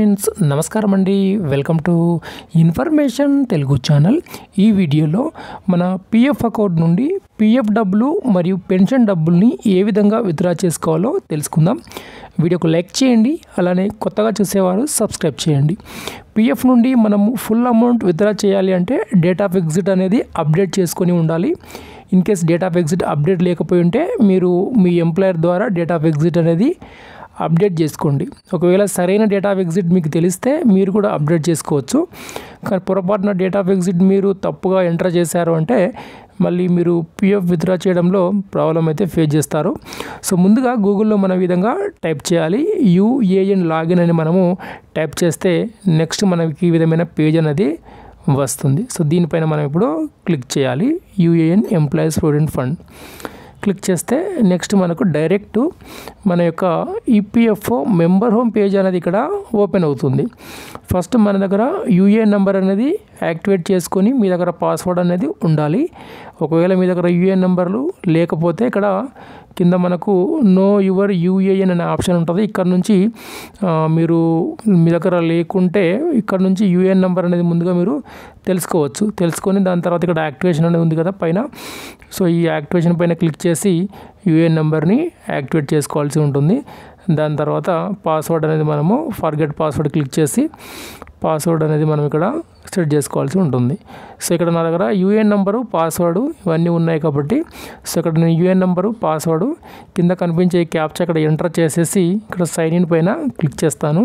Friends నమస్కారం అండి welcome to information Telugu channel. ఈ వీడియోలో మన పిఎఫ్ అకౌంట్ నుండి పిఎఫ్ డబ్బులు మరియు పెన్షన్ డబ్బుల్ని ఏ విధంగా విత్డ్రా చేసుకోవాలో తెలుసుకుందాం। వీడియోకు లైక్ చేయండి, అలానే కొత్తగా చూసేవారు సబ్స్క్రైబ్ చేయండి। పిఎఫ్ నుండి మనము ఫుల్ అమౌంట్ విత్డ్రా చేయాలి అంటే డేట్ ఆఫ్ ఎగ్జిట్ అనేది అప్డేట్ చేసుకొని ఉండాలి। In case date of exit update లేకపోయి ఉంటే మీరు మీ ఎంప్లాయర్ ద్వారా డేట్ ఆఫ్ ఎగ్జిట్ అనేది అప్డేట్ చేసుకోండి। ఒకవేళ సరైన డేటా ఆఫ్ ఎగ్జిట్ మీకు తెలిస్తే మీరు కూడా అప్డేట్ చేసుకోవచ్చు। కానీ పొరపాటున డేటా ఆఫ్ ఎగ్జిట్ మీరు తప్పుగా ఎంటర్ చేశారు అంటే మళ్ళీ మీరు పిఎఫ్ విత్డ్రా చేయడంలో ప్రాబ్లం అయితే ఫేస్ చేస్తారు। సో ముందుగా గూగుల్లో మన విధంగా టైప్ చేయాలి, యూఏఎన్ లాగిన్ అని మనము టైప్ చేస్తే నెక్స్ట్ మనకి ఈ విధమైన పేజ్ అనేది వస్తుంది। సో దీనిపైన మనం ఇప్పుడు క్లిక్ చేయాలి, UAN employees provident fund click చేస్తే నెక్స్ట్ మనకు డైరెక్ట్ మన యొక్క ఈపీఎఫ్ఓ మెంబర్ హోమ్ పేజ్ అనేది ఇక్కడ ఓపెన్ అవుతుంది। ఫస్ట్ మన దగ్గర యూఏఎన్ నెంబర్ అనేది యాక్టివేట్ చేసుకొని మీ దగ్గర పాస్వర్డ్ అనేది ఉండాలి। ఒకవేళ మీ దగ్గర యూఏఎన్ నెంబర్లు లేకపోతే ఇక్కడ కింద మనకు నో యువర్ యూఏఎన్ అనే ఆప్షన్ ఉంటుంది। ఇక్కడ నుంచి మీరు మీ దగ్గర లేకుంటే ఇక్కడ నుంచి యూఏఎన్ నెంబర్ అనేది ముందుగా మీరు తెలుసుకొని దాని తర్వాత ఇక్కడ యాక్టివేషన్ అనేది ఉంది కదా పైన, సో ఈ యాక్టివేషన్ పైన క్లిక్ చేసి యూఏఎన్ నెంబర్ని యాక్టివేట్ చేసుకోవాల్సి ఉంటుంది। దాని తర్వాత పాస్వర్డ్ అనేది మనము ఫర్గెట్ పాస్వర్డ్ క్లిక్ చేసి పాస్వర్డ్ అనేది మనం ఇక్కడ సెట్ చేసుకోవాల్సి ఉంటుంది। సో ఇక్కడ నా దగ్గర యూఏఎన్ నెంబరు పాస్వర్డ్ ఇవన్నీ ఉన్నాయి కాబట్టి సో ఇక్కడ నేను యూఏఎన్ నెంబరు పాస్వర్డ్ కింద కనిపించే క్యాప్చా ఇక్కడ ఎంటర్ చేసేసి ఇక్కడ సైన్ ఇన్ పైన క్లిక్ చేస్తాను।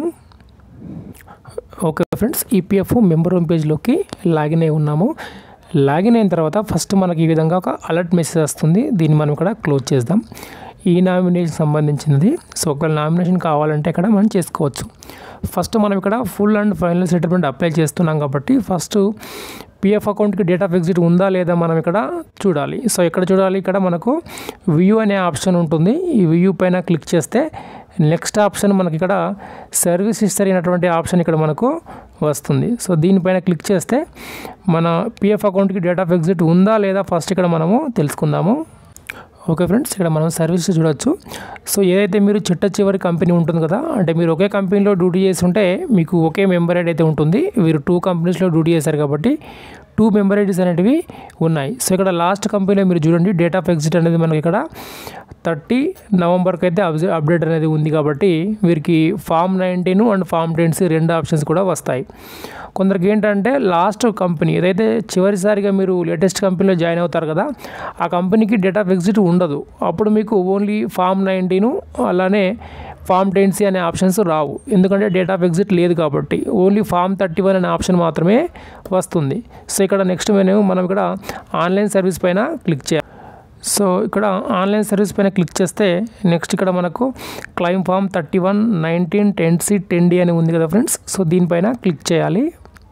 Okay friends, EPF member home పేజ్లోకి లాగిన్ అయి ఉన్నాము। లాగిన్ అయిన తర్వాత ఫస్ట్ మనకి ఈ విధంగా ఒక అలర్ట్ మెసేజ్ వస్తుంది, దీన్ని మనం ఇక్కడ క్లోజ్ చేద్దాం। ఈ నామినేషన్ సంబంధించినది, సో ఒకవేళ నామినేషన్ కావాలంటే ఇక్కడ మనం చేసుకోవచ్చు। ఫస్ట్ మనం ఇక్కడ full and final settlement apply చేస్తున్నాం కాబట్టి ఫస్ట్ పిఎఫ్ అకౌంట్కి డేట్ ఆఫ్ ఎగ్జిట్ ఉందా లేదా మనం ఇక్కడ చూడాలి। సో ఇక్కడ చూడాలి, ఇక్కడ మనకు వ్యూ అనే ఆప్షన్ ఉంటుంది। ఈ వ్యూ పైన క్లిక్ చేస్తే నెక్స్ట్ ఆప్షన్ మనకి ఇక్కడ సర్వీస్ హిస్టరీ అయినటువంటి ఆప్షన్ ఇక్కడ మనకు వస్తుంది। సో దీనిపైన క్లిక్ చేస్తే మన పిఎఫ్ అకౌంట్కి డేట్ ఆఫ్ ఎగ్జిట్ ఉందా లేదా ఫస్ట్ ఇక్కడ మనము తెలుసుకుందాము। ఓకే ఫ్రెండ్స్, ఇక్కడ మనం సర్వీస్ చూడొచ్చు। సో ఏదైతే మీరు చిట్ట చివరి కంపెనీ ఉంటుంది కదా, అంటే మీరు ఒకే కంపెనీలో డ్యూటీ చేసి ఉంటే మీకు ఒకే మెంబర్ ఐడి అయితే ఉంటుంది। మీరు 2 కంపెనీస్లో డ్యూటీ చేశారు కాబట్టి 2 మెంబర్ ఐడీస్ అనేటివి ఉన్నాయి। సో ఇక్కడ లాస్ట్ కంపెనీలో మీరు చూడండి డేట్ ఆఫ్ ఎగ్జిట్ అనేది మనకి ఇక్కడ 30 నవంబర్కి అయితే అప్డేట్ అనేది ఉంది కాబట్టి వీరికి ఫామ్ 19 అండ్ ఫామ్ 10 రెండు ఆప్షన్స్ కూడా వస్తాయి। కొందరికి ఏంటంటే లాస్ట్ కంపెనీ ఏదైతే చివరిసారిగా మీరు లేటెస్ట్ కంపెనీలో జాయిన్ అవుతారు కదా, ఆ కంపెనీకి డేట్ ఆఫ్ ఎగ్జిట్ ఉండదు, అప్పుడు మీకు ఓన్లీ ఫామ్ 19 అలానే ఫామ్ 10C అనే ఆప్షన్స్ రావు, ఎందుకంటే డేట్ ఆఫ్ ఎగ్జిట్ లేదు కాబట్టి ఓన్లీ ఫామ్ 31 అనే ఆప్షన్ మాత్రమే వస్తుంది। సో ఇక్కడ నెక్స్ట్ మెనూ మనం ఇక్కడ ఆన్లైన్ సర్వీస్ పైన క్లిక్ చేయాలి। సో ఇక్కడ ఆన్లైన్ సర్వీస్ పైన క్లిక్ చేస్తే నెక్స్ట్ ఇక్కడ మనకు క్లైమ్ ఫామ్ 31, 19, 10C, 10D అని ఉంది కదా ఫ్రెండ్స్, సో దీనిపైన క్లిక్ చేయాలి।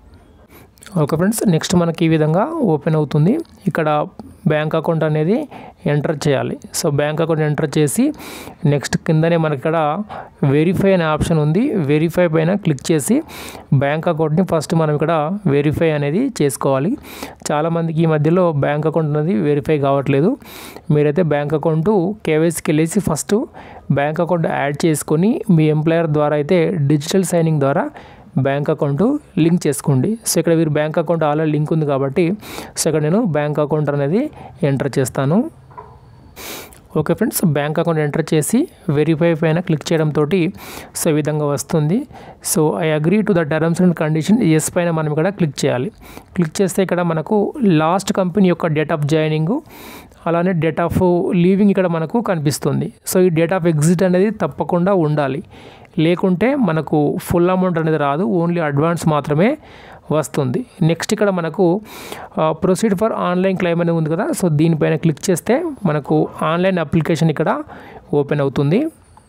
ఓకే ఫ్రెండ్స్, నెక్స్ట్ మనకి ఈ విధంగా ఓపెన్ అవుతుంది। ఇక్కడ బ్యాంక్ అకౌంట్ అనేది ఎంటర్ చేయాలి। సో బ్యాంక్ అకౌంట్ ఎంటర్ చేసి నెక్స్ట్ కిందనే మనకి ఇక్కడ వెరిఫై అనే ఆప్షన్ ఉంది, వెరిఫై పైన క్లిక్ చేసి బ్యాంక్ అకౌంట్ని ఫస్ట్ మనం ఇక్కడ వెరిఫై అనేది చేసుకోవాలి। చాలామందికి ఈ మధ్యలో బ్యాంక్ అకౌంట్ అనేది వెరిఫై కావట్లేదు। మీరైతే బ్యాంక్ అకౌంట్ కేవైసీకి వెళ్ళేసి ఫస్ట్ బ్యాంక్ అకౌంట్ యాడ్ చేసుకొని మీ ఎంప్లాయర్ ద్వారా అయితే డిజిటల్ సైనింగ్ ద్వారా బ్యాంక్ అకౌంట్ లింక్ చేసుకోండి। సో ఇక్కడ మీరు బ్యాంక్ అకౌంట్ ఆల్రెడీ లింక్ ఉంది కాబట్టి సో ఇక్కడ నేను బ్యాంక్ అకౌంట్ అనేది ఎంటర్ చేస్తాను। Okay friends, bank account enter చేసి వెరిఫై పైన క్లిక్ చేయడంతో సో ఈ విధంగా వస్తుంది। So I agree to the terms and conditions పైన మనం ఇక్కడ క్లిక్ చేయాలి। క్లిక్ చేస్తే ఇక్కడ మనకు లాస్ట్ కంపెనీ యొక్క డేట్ ఆఫ్ జాయినింగ్ అలానే డేట్ ఆఫ్ లీవింగ్ ఇక్కడ మనకు కనిపిస్తుంది। సో ఈ డేట్ ఆఫ్ ఎగ్జిట్ అనేది తప్పకుండా ఉండాలి, లేకుంటే మనకు ఫుల్ అమౌంట్ అనేది రాదు, ఓన్లీ అడ్వాన్స్ మాత్రమే వస్తుంది। నెక్స్ట్ ఇక్కడ మనకు ప్రొసీడ్ ఫర్ ఆన్లైన్ క్లెయిమ్ అనేది ఉంది కదా, సో దీనిపైన క్లిక్ చేస్తే మనకు ఆన్లైన్ అప్లికేషన్ ఇక్కడ ఓపెన్ అవుతుంది।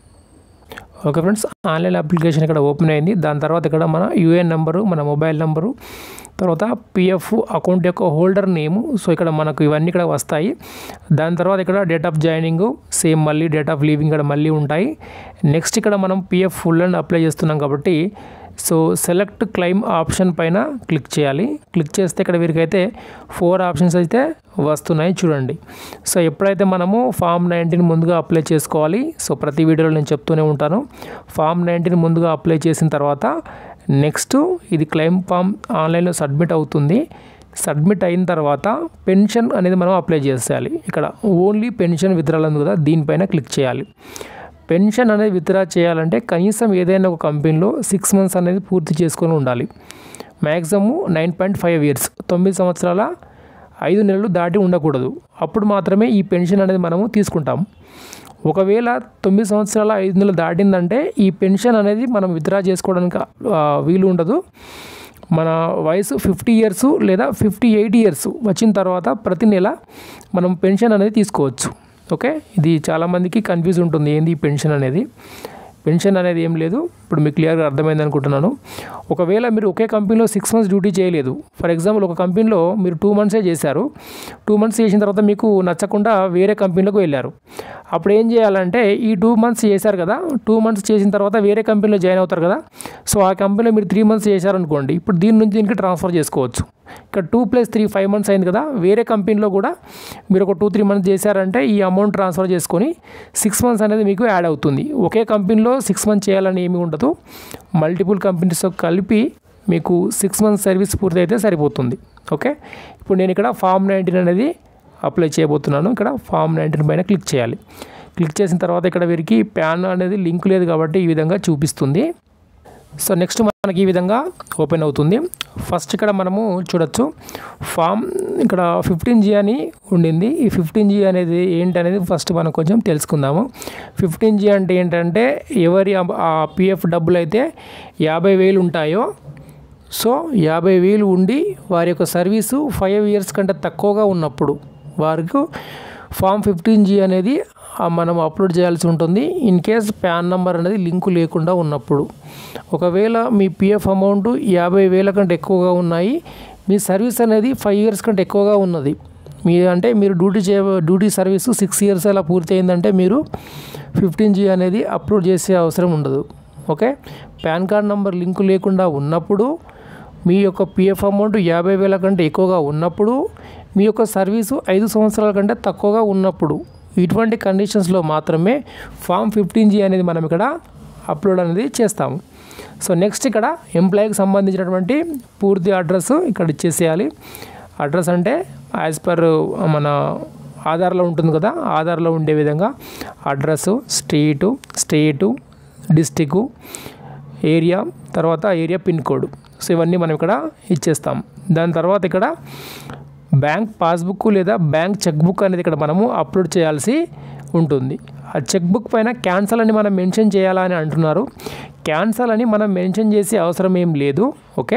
ఓకే ఫ్రెండ్స్, ఆన్లైన్ అప్లికేషన్ ఇక్కడ ఓపెన్ అయింది। దాని తర్వాత ఇక్కడ మన యూఏఎన్ నెంబరు, మన మొబైల్ నెంబరు, తర్వాత పిఎఫ్ అకౌంట్ యొక్క హోల్డర్ నేము, సో ఇక్కడ మనకు ఇవన్నీ ఇక్కడ వస్తాయి। దాని తర్వాత ఇక్కడ డేట్ ఆఫ్ జాయినింగ్ సేమ్, మళ్ళీ డేట్ ఆఫ్ లీవింగ్ ఇక్కడ మళ్ళీ ఉంటాయి। నెక్స్ట్ ఇక్కడ మనం పిఎఫ్ ఫుల్ అండ్ అప్లై చేస్తున్నాం కాబట్టి సో సెలెక్ట్ క్లెయిమ్ ఆప్షన్ పైన క్లిక్ చేయాలి। క్లిక్ చేస్తే ఇక్కడ వీరికైతే 4 ఆప్షన్స్ అయితే వస్తున్నాయి చూడండి। సో ఎప్పుడైతే మనము ఫామ్ 19 ముందుగా అప్లై చేసుకోవాలి, సో ప్రతి వీడియోలో నేను చెప్తూనే ఉంటాను, ఫామ్ 19 ముందుగా అప్లై చేసిన తర్వాత నెక్స్ట్ ఇది క్లెయిమ్ ఫామ్ ఆన్లైన్లో సబ్మిట్ అవుతుంది. సబ్మిట్ అయిన తర్వాత పెన్షన్ అనేది మనం అప్లై చేసేయాలి. ఇక్కడ ఓన్లీ పెన్షన్ విత్డ్రాల్ ఉంది కదా, దీనిపైన క్లిక్ చేయాలి. పెన్షన్ అనేది విత్డ్రా చేయాలంటే కనీసం ఏదైనా ఒక కంపెనీలో 6 months అనేది పూర్తి చేసుకొని ఉండాలి. మ్యాక్సిమము 9.5 years 9 సంవత్సరాల 5 నెలలు దాటి ఉండకూడదు. అప్పుడు మాత్రమే ఈ పెన్షన్ అనేది మనము తీసుకుంటాం. ఒకవేళ 9 సంవత్సరాల 5 నెలలు దాటిందంటే ఈ పెన్షన్ అనేది మనం విత్డ్రా చేసుకోవడానికి వీలు ఉండదు. మన వయసు 50 years లేదా 58 years వచ్చిన తర్వాత ప్రతి నెల మనం పెన్షన్ అనేది తీసుకోవచ్చు. ఓకే, ఇది చాలామందికి కన్ఫ్యూజ్ ఉంటుంది, ఏంది పెన్షన్ అనేది. పెన్షన్ అనేది ఏం లేదు, ఇప్పుడు మీకు క్లియర్గా అర్థమైంది అనుకుంటున్నాను. ఒకవేళ మీరు ఒకే కంపెనీలో 6 months డ్యూటీ చేయలేదు, ఫర్ ఎగ్జాంపుల్ ఒక కంపెనీలో మీరు 2 months చేశారు. 2 months చేసిన తర్వాత మీకు నచ్చకుండా వేరే కంపెనీలోకి వెళ్ళారు. అప్పుడు ఏం చేయాలంటే ఈ 2 months చేశారు కదా, 2 months చేసిన తర్వాత వేరే కంపెనీలో జాయిన్ అవుతారు కదా. సో ఆ కంపెనీలో మీరు 3 months చేశారనుకోండి, ఇప్పుడు దీని నుంచి దీనికి ట్రాన్స్ఫర్ చేసుకోవచ్చు. ఇక్కడ 2 + 3 5 months అయింది కదా, వేరే కంపెనీలో కూడా మీరు ఒక 2-3 months చేశారంటే ఈ అమౌంట్ ట్రాన్స్ఫర్ చేసుకొని 6 months అనేది మీకు యాడ్ అవుతుంది. ఒకే కంపెనీలో 6 months చేయాలని ఏమీ ఉండదు, మల్టిపుల్ కంపెనీస్తో కలిపి మీకు 6 months సర్వీస్ పూర్తయితే సరిపోతుంది. ఓకే, ఇప్పుడు నేను ఇక్కడ ఫామ్ 19 అనేది అప్లై చేయబోతున్నాను. ఇక్కడ ఫామ్ 19 పైన క్లిక్ చేయాలి. క్లిక్ చేసిన తర్వాత ఇక్కడ వీరికి ప్యాన్ అనేది లింక్ లేదు కాబట్టి ఈ విధంగా చూపిస్తుంది. సో నెక్స్ట్ మనకి ఈ విధంగా ఓపెన్ అవుతుంది. ఫస్ట్ ఇక్కడ మనము చూడొచ్చు ఫామ్ ఇక్కడ 15G అని ఉండింది. ఈ 15G అనేది ఏంటనేది ఫస్ట్ మనం కొంచెం తెలుసుకుందాము. 15G అంటే ఏంటంటే ఎవరి PF డబ్బులు అయితే 50,000 ఉంటాయో, సో 50,000 ఉండి వారి యొక్క సర్వీసు 5 years కంటే తక్కువగా ఉన్నప్పుడు వారికి ఫామ్ 15G అనేది మనం అప్లోడ్ చేయాల్సి ఉంటుంది. ఇన్ కేస్ ప్యాన్ నెంబర్ అనేది లింకు లేకుండా ఉన్నప్పుడు. ఒకవేళ మీ PF అమౌంట్ 50,000 కంటే ఎక్కువగా ఉన్నాయి, మీ సర్వీస్ అనేది 5 years కంటే ఎక్కువగా ఉన్నది, మీరు డ్యూటీ సర్వీసు 6 years అలా పూర్తి అయిందంటే మీరు 15G అనేది అప్లోడ్ చేసే అవసరం ఉండదు. Okay, PAN card number link లేకుండా ఉన్నప్పుడు, మీ యొక్క PF అమౌంట్ 50,000 కంటే ఎక్కువగా ఉన్నప్పుడు, మీ యొక్క సర్వీసు 5 సంవత్సరాల కంటే తక్కువగా ఉన్నప్పుడు, ఇటువంటి కండిషన్స్లో మాత్రమే ఫామ్ 15G అనేది మనం ఇక్కడ అప్లోడ్ అనేది చేస్తాము. సో నెక్స్ట్ ఇక్కడ ఎంప్లాయీకి సంబంధించినటువంటి పూర్తి అడ్రస్ ఇక్కడ ఇచ్చేసేయాలి. అడ్రస్ అంటే యాజ్ పర్ మన ఆధార్లో ఉంటుంది కదా, ఆధార్లో ఉండే విధంగా అడ్రస్సు, స్టేటు, డిస్టిక్, ఏరియా, తర్వాత ఏరియా పిన్ కోడ్. సో ఇవన్నీ మనం ఇక్కడ ఇచ్చేస్తాం. దాని తర్వాత ఇక్కడ బ్యాంక్ పాస్బుక్ లేదా బ్యాంక్ చెక్బుక్ అనేది ఇక్కడ మనము అప్లోడ్ చేయాల్సి ఉంటుంది. ఆ చెక్బుక్ పైన క్యాన్సల్ అని మనం మెన్షన్ చేయాలని అంటున్నారు. క్యాన్సల్ అని మనం మెన్షన్ చేసే అవసరం ఏం లేదు. ఓకే,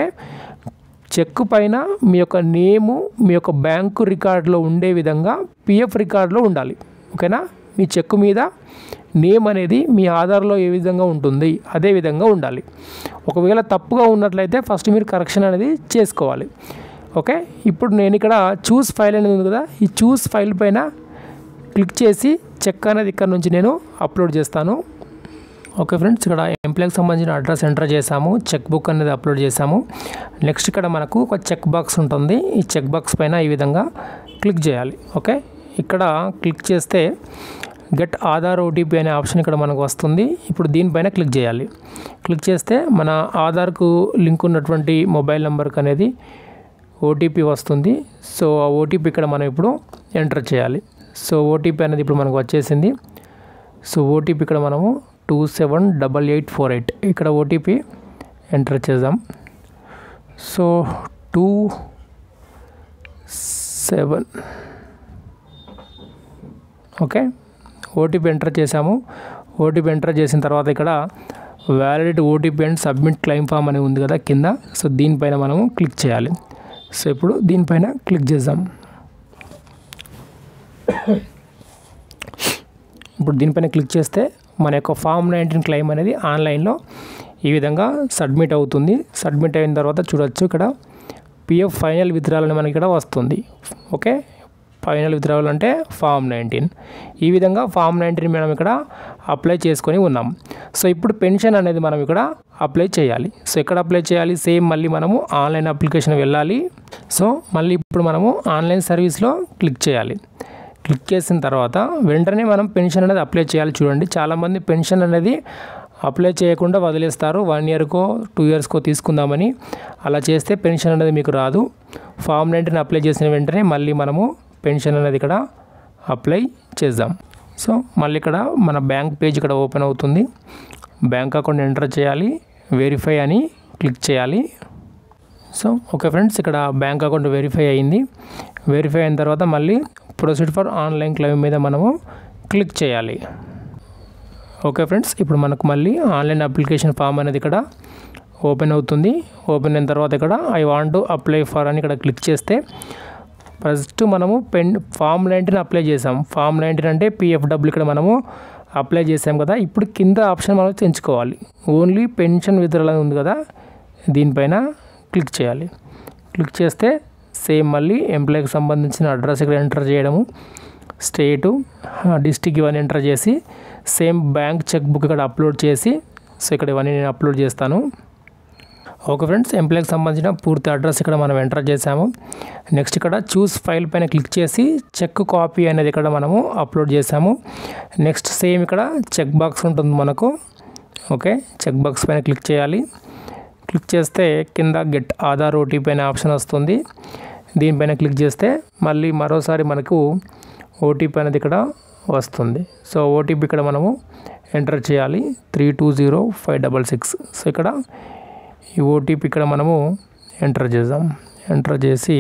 చెక్ పైన మీ యొక్క నేము మీ యొక్క బ్యాంకు రికార్డులో ఉండే విధంగా PF రికార్డులో ఉండాలి. ఓకేనా, మీ చెక్ మీద నేమ్ అనేది మీ ఆధార్లో ఏ విధంగా ఉంటుంది అదే విధంగా ఉండాలి. ఒకవేళ తప్పుగా ఉన్నట్లయితే ఫస్ట్ మీరు కరెక్షన్ అనేది చేసుకోవాలి. ఓకే, ఇప్పుడు నేను ఇక్కడ చూస్ ఫైల్ అనేది ఉంది కదా, ఈ చూస్ ఫైల్ పైన క్లిక్ చేసి చెక్ అనేది ఇక్కడ నుంచి నేను అప్లోడ్ చేస్తాను. ఓకే ఫ్రెండ్స్, ఇక్కడ ఎంప్లాయ్కి సంబంధించిన అడ్రస్ ఎంటర్ చేసాము, చెక్ బుక్ అనేది అప్లోడ్ చేసాము. నెక్స్ట్ ఇక్కడ మనకు ఒక చెక్ బాక్స్ ఉంటుంది. ఈ చెక్ బాక్స్ పైన ఈ విధంగా క్లిక్ చేయాలి. ఓకే, ఇక్కడ క్లిక్ చేస్తే గెట్ ఆధార్ OTP అనే ఆప్షన్ ఇక్కడ మనకు వస్తుంది. ఇప్పుడు దీనిపైన క్లిక్ చేయాలి. క్లిక్ చేస్తే మన ఆధార్కు లింక్ ఉన్నటువంటి మొబైల్ నెంబర్కి అనేది OTP వస్తుంది. సో ఆ OTP ఇక్కడ మనం ఇప్పుడు ఎంటర్ చేయాలి. సో OTP అనేది ఇప్పుడు మనకు వచ్చేసింది. సో OTP ఇక్కడ మనము 278848 ఇక్కడ OTP ఎంటర్ చేద్దాం. సో 27 ఓకే, OTP ఎంటర్ చేసాము. OTP ఎంటర్ చేసిన తర్వాత ఇక్కడ valid OTP and submit claim form అని ఉంది కదా కింద, సో దీనిపైన మనము క్లిక్ చేయాలి. సో ఇప్పుడు దీనిపైన క్లిక్ చేద్దాం. ఇప్పుడు దీనిపైన క్లిక్ చేస్తే మన యొక్క ఫామ్ 19 క్లెయిమ్ అనేది ఆన్లైన్లో ఈ విధంగా సబ్మిట్ అవుతుంది. సబ్మిట్ అయిన తర్వాత చూడొచ్చు ఇక్కడ PF ఫైనల్ విత్డ్రాల్ అని మనకి ఇక్కడ వస్తుంది. ఓకే, ఫైనల్ విత్డ్రావల్ అంటే ఫామ్ 19. ఈ విధంగా ఫామ్ 19 మనం ఇక్కడ అప్లై చేసుకొని ఉన్నాం. సో ఇప్పుడు పెన్షన్ అనేది మనం ఇక్కడ అప్లై చేయాలి. సో ఎక్కడ అప్లై చేయాలి, సేమ్ మళ్ళీ మనము ఆన్లైన్ అప్లికేషన్ వెళ్ళాలి. సో మళ్ళీ ఇప్పుడు మనము ఆన్లైన్ సర్వీస్లో క్లిక్ చేయాలి. క్లిక్ చేసిన తర్వాత వెంటనే మనం పెన్షన్ అనేది అప్లై చేయాలి. చూడండి, చాలామంది పెన్షన్ అనేది అప్లై చేయకుండా వదిలేస్తారు. 1 ఇయర్కో 2 ఇయర్స్కో తీసుకుందామని. అలా చేస్తే పెన్షన్ అనేది మీకు రాదు. ఫామ్ 19 అప్లై చేసిన వెంటనే మళ్ళీ మనము పెన్షన్ అనేది ఇక్కడ అప్లై చేద్దాం. సో మళ్ళీ ఇక్కడ మన బ్యాంక్ పేజ్ ఇక్కడ ఓపెన్ అవుతుంది. బ్యాంక్ అకౌంట్ ఎంటర్ చేయాలి, వెరిఫై అని క్లిక్ చేయాలి. సో ఓకే ఫ్రెండ్స్, ఇక్కడ బ్యాంక్ అకౌంట్ వెరిఫై అయింది. వెరిఫై అయిన తర్వాత మళ్ళీ ప్రొసీడ్ ఫర్ ఆన్లైన్ క్లెయిమ్ మీద మనము క్లిక్ చేయాలి. ఓకే ఫ్రెండ్స్, ఇప్పుడు మనకు మళ్ళీ ఆన్లైన్ అప్లికేషన్ ఫామ్ అనేది ఇక్కడ ఓపెన్ అవుతుంది. ఓపెన్ అయిన తర్వాత ఇక్కడ I want to apply for అని ఇక్కడ క్లిక్ చేస్తే ఫస్ట్ మనము ఫామ్ 19 అప్లై చేసాం. ఫామ్ 19 అంటే PFW ఇక్కడ మనము అప్లై చేసాం కదా. ఇప్పుడు కింద ఆప్షన్ మనం ఎంచుకోవాలి. ఓన్లీ పెన్షన్ విత్డ్రాల్ అని ఉంది కదా, దీనిపైన క్లిక్ చేయాలి. క్లిక్ చేస్తే సేమ్ మళ్ళీ ఎంప్లాయ్కి సంబంధించిన అడ్రస్ ఇక్కడ ఎంటర్ చేయడము, స్టేటు, డిస్ట్రిక్ట్ ఇవన్నీ ఎంటర్ చేసి సేమ్ బ్యాంక్ చెక్ బుక్ ఇక్కడ అప్లోడ్ చేసి, సో ఇక్కడ ఇవన్నీ నేను అప్లోడ్ చేస్తాను. ఓకే ఫ్రెండ్స్, ఎంప్లాయ్కి సంబంధించిన పూర్తి అడ్రస్ ఇక్కడ మనం ఎంటర్ చేసాము. నెక్స్ట్ ఇక్కడ చూస్ ఫైల్ పైన క్లిక్ చేసి చెక్ కాపీ అనేది ఇక్కడ మనము అప్లోడ్ చేసాము. నెక్స్ట్ సేమ్ ఇక్కడ చెక్ బాక్స్ ఉంటుంది మనకు. ఓకే, చెక్ బాక్స్ పైన క్లిక్ చేయాలి. క్లిక్ చేస్తే కింద గెట్ ఆధార్ ఓటీపీ అనే ఆప్షన్ వస్తుంది. దీనిపైన క్లిక్ చేస్తే మళ్ళీ మరోసారి మనకు ఓటీపీ అనేది ఇక్కడ వస్తుంది. సో ఓటీపీ ఇక్కడ మనము ఎంటర్ చేయాలి, 320566. సో ఇక్కడ ఈ ఓటీపీ ఇక్కడ మనము ఎంటర్ చేద్దాం. ఎంటర్ చేసి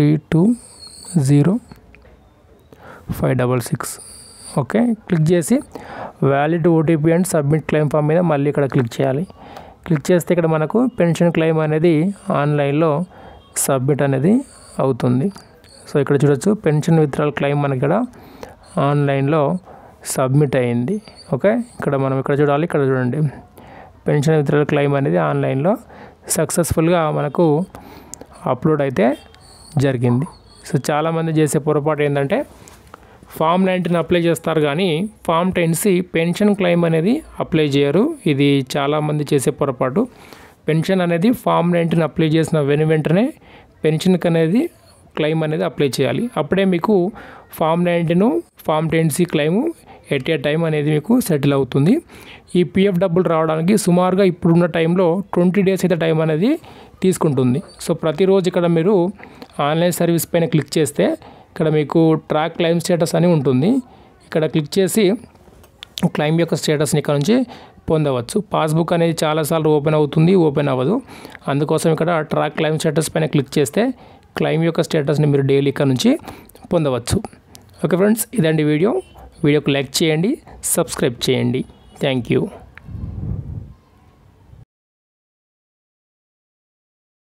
320566. ఓకే, క్లిక్ చేసి valid OTP and submit claim form మీద మళ్ళీ ఇక్కడ క్లిక్ చేయాలి. క్లిక్ చేస్తే ఇక్కడ మనకు పెన్షన్ క్లెయిమ్ అనేది ఆన్లైన్లో సబ్మిట్ అనేది అవుతుంది. సో ఇక్కడ చూడొచ్చు, పెన్షన్ విత్డ్రాల్ క్లెయిమ్ మనకి ఇక్కడ ఆన్లైన్లో సబ్మిట్ అయింది. ఓకే, ఇక్కడ మనం ఇక్కడ చూడాలి, ఇక్కడ చూడండి, పెన్షన్ విత్డ్రాల్ క్లెయిమ్ అనేది ఆన్లైన్లో సక్సెస్ఫుల్గా మనకు అప్లోడ్ అయితే జరిగింది. సో చాలామంది చేసే పొరపాటు ఏంటంటే ఫామ్ 19 అప్లై చేస్తారు కానీ ఫామ్ 10C పెన్షన్ క్లెయిమ్ అనేది అప్లై చేయరు. ఇది చాలామంది చేసే పొరపాటు. పెన్షన్ అనేది ఫామ్ 19 అప్లై చేసిన వెంటనే పెన్షన్కి అనేది క్లెయిమ్ అనేది అప్లై చేయాలి. అప్పుడే మీకు form 19 form 10C claim at a time అనేది మీకు సెటిల్ అవుతుంది. ఈ PFW రావడానికి సుమారుగా ఇప్పుడున్న టైంలో 20 డేస్ అయితే టైం అనేది తీసుకుంటుంది. సో ప్రతిరోజు ఇక్కడ మీరు ఆన్లైన్ సర్వీస్ పైన క్లిక్ చేస్తే ఇక్కడ మీకు ట్రాక్ క్లెయిమ్ స్టేటస్ అని ఉంటుంది. ఇక్కడ క్లిక్ చేసి క్లెయిమ్ యొక్క స్టేటస్ని ఇక్కడ నుంచి పొందవచ్చు. పాస్బుక్ అనేది చాలాసార్లు ఓపెన్ అవుతుంది, ఓపెన్ అవ్వదు. అందుకోసం ఇక్కడ ట్రాక్ క్లెయిమ్ స్టేటస్ పైన క్లిక్ చేస్తే క్లెయిమ్ యొక్క స్టేటస్ని మీరు డైలీ ఇక్కడ నుంచి పొందవచ్చు. ఓకే ఫ్రెండ్స్, ఇదండి వీడియోకి లైక్ చేయండి, సబ్స్క్రైబ్ చేయండి. Thank you.